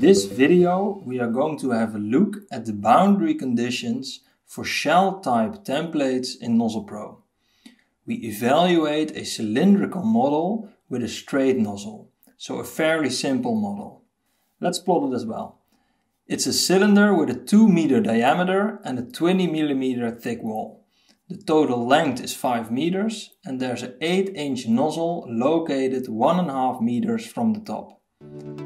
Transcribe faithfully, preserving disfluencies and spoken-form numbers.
this video we are going to have a look at the boundary conditions for shell type templates in NozzlePRO. We evaluate a cylindrical model with a straight nozzle, so a fairly simple model. Let's plot it as well. It's a cylinder with a two meter diameter and a twenty millimeter thick wall. The total length is five meters and there's an eight inch nozzle located one and a half meters from the top.